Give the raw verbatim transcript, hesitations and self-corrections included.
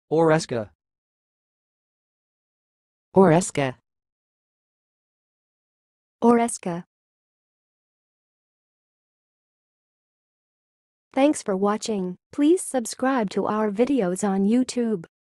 auresca, auresca, auresca. Thanks for watching. Please subscribe to our videos on YouTube.